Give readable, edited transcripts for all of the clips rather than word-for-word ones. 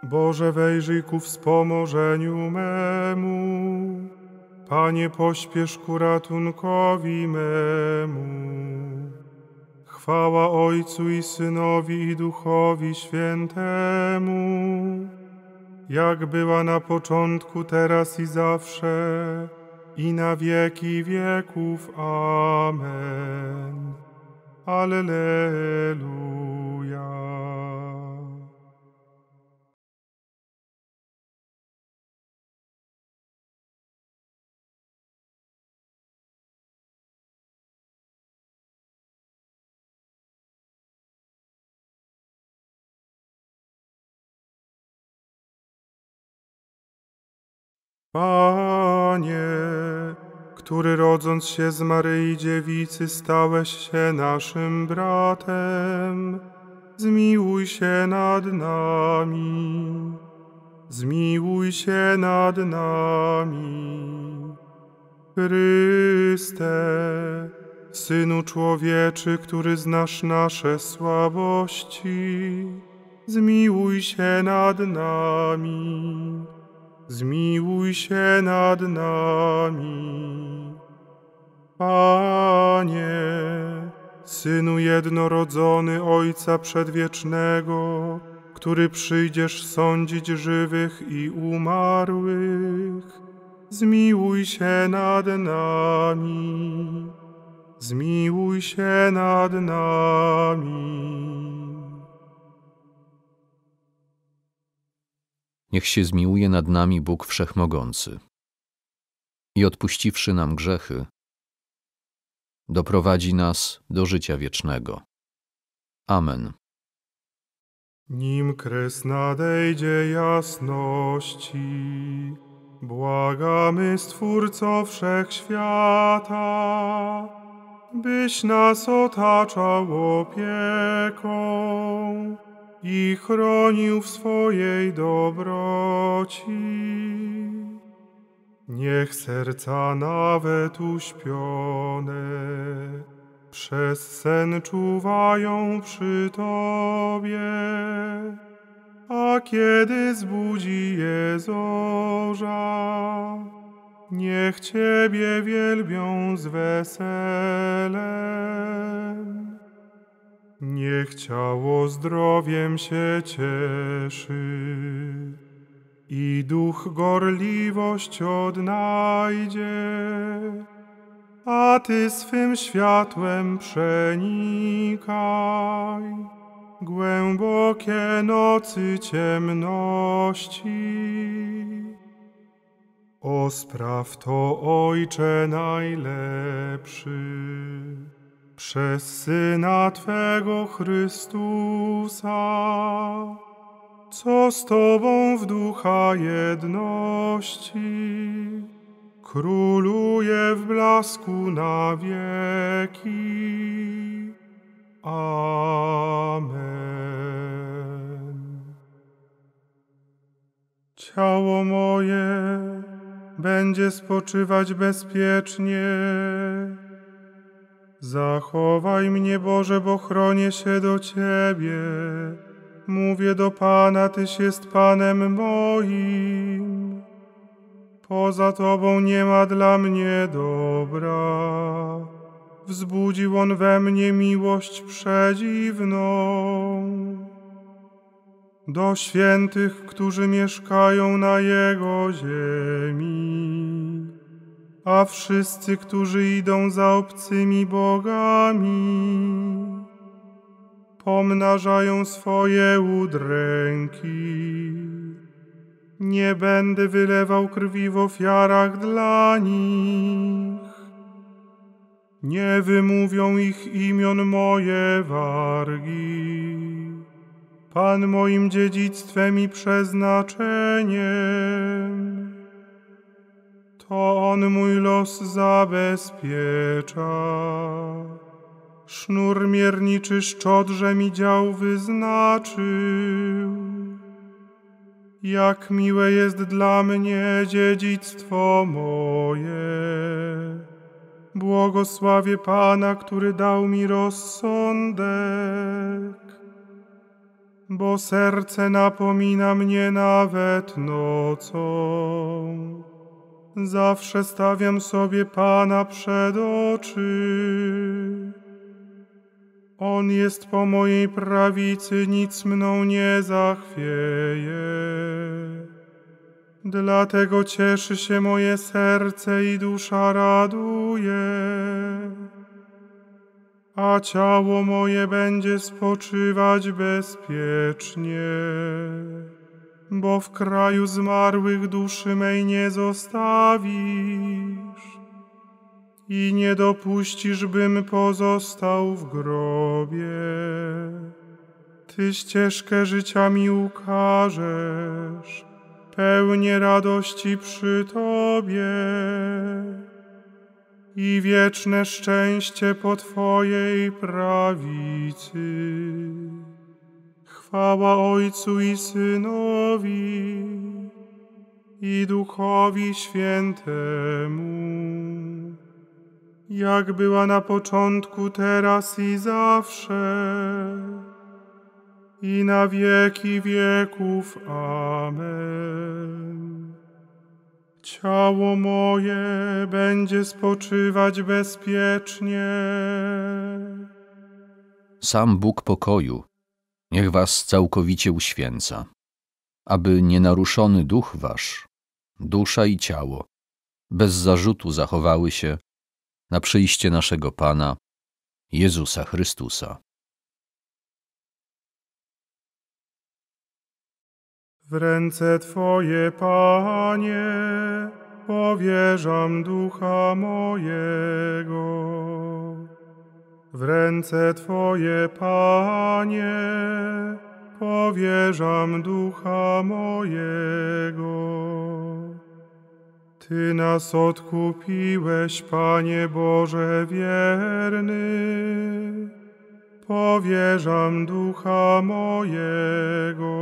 Boże, wejrzyj ku wspomożeniu memu. Panie, pośpiesz ku ratunkowi memu. Chwała Ojcu i Synowi i Duchowi Świętemu, jak była na początku, teraz i zawsze, i na wieki wieków. Amen. Alleluja. Panie, który rodząc się z Maryi Dziewicy stałeś się naszym bratem, zmiłuj się nad nami. Zmiłuj się nad nami. Chryste, Synu Człowieczy, który znasz nasze słabości, zmiłuj się nad nami. Zmiłuj się nad nami. Panie, Synu jednorodzony Ojca Przedwiecznego, który przyjdziesz sądzić żywych i umarłych, zmiłuj się nad nami. Zmiłuj się nad nami. Niech się zmiłuje nad nami Bóg Wszechmogący i odpuściwszy nam grzechy, doprowadzi nas do życia wiecznego. Amen. Nim kres nadejdzie jasności, błagamy Stwórco Wszechświata, byś nas otaczał opieką i chronił w swojej dobroci. Niech serca nawet uśpione przez sen czuwają przy Tobie, a kiedy zbudzi je zorza, niech Ciebie wielbią z weselem. Niech ciało zdrowiem się cieszy i duch gorliwość odnajdzie, a Ty swym światłem przenikaj głębokie nocy ciemności. Ospraw to, Ojcze najlepszy, przez Syna Twego Chrystusa, co z Tobą w ducha jedności króluje w blasku na wieki. Amen. Ciało moje będzie spoczywać bezpiecznie. Zachowaj mnie, Boże, bo chronię się do Ciebie. Mówię do Pana, Tyś jest Panem moim. Poza Tobą nie ma dla mnie dobra. Wzbudził On we mnie miłość przedziwną. Do świętych, którzy mieszkają na Jego ziemi, a wszyscy, którzy idą za obcymi bogami, pomnażają swoje udręki. Nie będę wylewał krwi w ofiarach dla nich. Nie wymówią ich imion moje wargi. Pan moim dziedzictwem i przeznaczeniem. To On mój los zabezpiecza. Sznur mierniczy szczodrze mi dział wyznaczył. Jak miłe jest dla mnie dziedzictwo moje. Błogosławię Pana, który dał mi rozsądek. bo serce napomina mnie nawet nocą. Zawsze stawiam sobie Pana przed oczy. On jest po mojej prawicy, nic mną nie zachwieje. Dlatego cieszy się moje serce i dusza raduje, a ciało moje będzie spoczywać bezpiecznie, bo w kraju zmarłych duszy mej nie zostawisz i nie dopuścisz, bym pozostał w grobie. Ty ścieżkę życia mi ukażesz, pełnię radości przy Tobie i wieczne szczęście po Twojej prawicy. Chwała Ojcu i Synowi i Duchowi Świętemu, jak była na początku, teraz i zawsze, i na wieki wieków. Amen. Ciało moje będzie spoczywać bezpiecznie. Sam Bóg pokoju niech was całkowicie uświęca, aby nienaruszony duch wasz, dusza i ciało, bez zarzutu zachowały się na przyjście naszego Pana, Jezusa Chrystusa. W ręce Twoje, Panie, powierzam ducha mojego. W ręce Twoje, Panie, powierzam ducha mojego. Ty nas odkupiłeś, Panie Boże wierny, powierzam ducha mojego.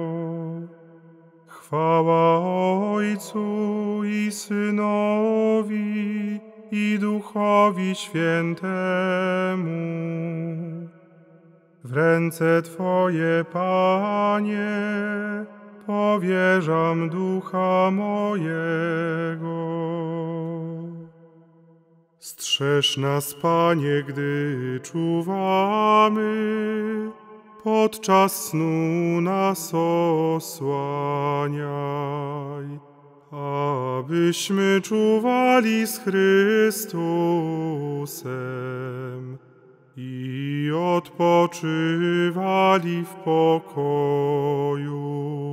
Chwała Ojcu i Synowi i Duchowi Świętemu. W ręce Twoje, Panie, powierzam ducha mojego. Strzeż nas, Panie, gdy czuwamy, podczas snu nas osłaniaj, abyśmy czuwali z Chrystusem i odpoczywali w pokoju.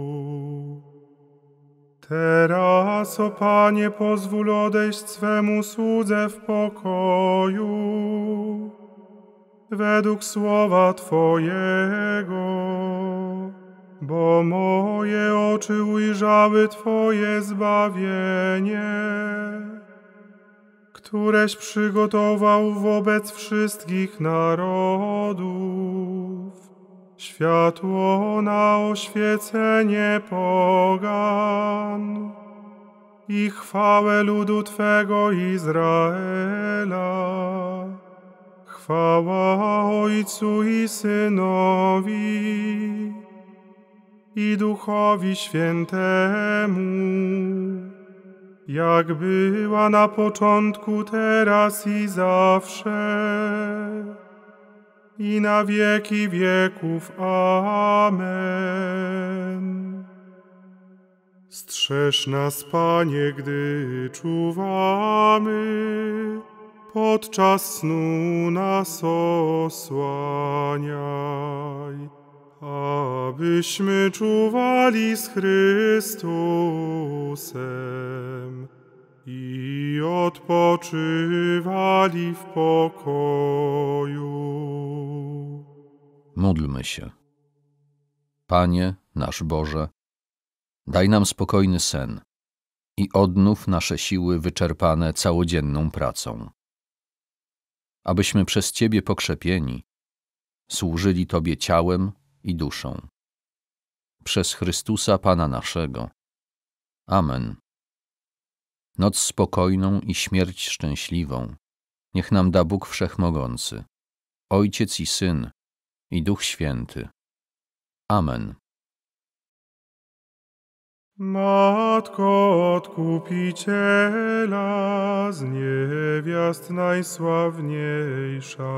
Teraz, o Panie, pozwól odejść swemu słudze w pokoju, według słowa Twojego, bo moje oczy ujrzały Twoje zbawienie, któreś przygotował wobec wszystkich narodów, światło na oświecenie pogan i chwałę ludu Twego Izraela. Chwała Ojcu i Synowi i Duchowi Świętemu, jak była na początku, teraz i zawsze, i na wieki wieków. Amen. Strzeż nas, Panie, gdy czuwamy, podczas snu nas osłaniaj, abyśmy czuwali z Chrystusem i odpoczywali w pokoju. Módlmy się. Panie, nasz Boże, daj nam spokojny sen i odnów nasze siły wyczerpane całodzienną pracą, abyśmy przez Ciebie pokrzepieni służyli Tobie ciałem i duszą. Przez Chrystusa Pana naszego. Amen. Noc spokojną i śmierć szczęśliwą niech nam da Bóg Wszechmogący, Ojciec i Syn i Duch Święty. Amen. Matko Odkupiciela, z niewiast najsławniejsza,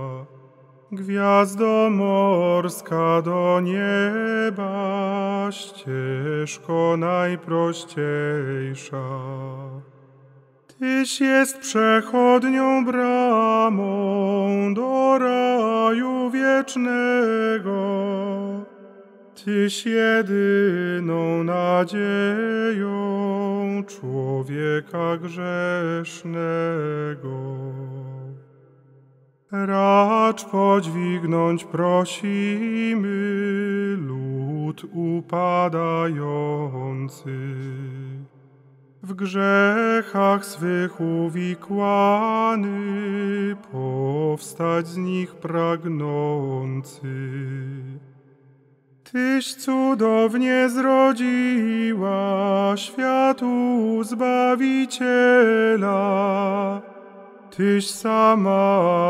gwiazdo morska do nieba, ścieżko najprościejsza. Tyś jest przechodnią bramą do raju wiecznego, Tyś jedyną nadzieją człowieka grzesznego. Racz podźwignąć prosimy lud upadający, w grzechach swych uwikłany, powstać z nich pragnący. Tyś cudownie zrodziła światu Zbawiciela, Tyś sama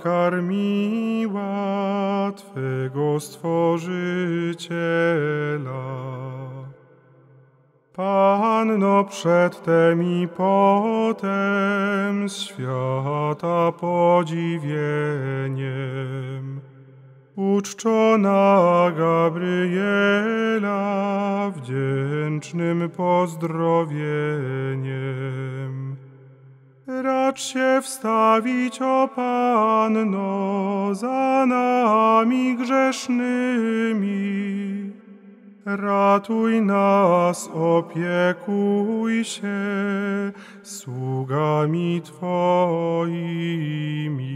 wykarmiła Twego Stworzyciela. Panno przedtem i potem z świata podziwieniem, uczczona Gabriela wdzięcznym pozdrowieniem. Racz się wstawić, o Panno, za nami grzesznymi. Ratuj nas, opiekuj się sługami Twoimi.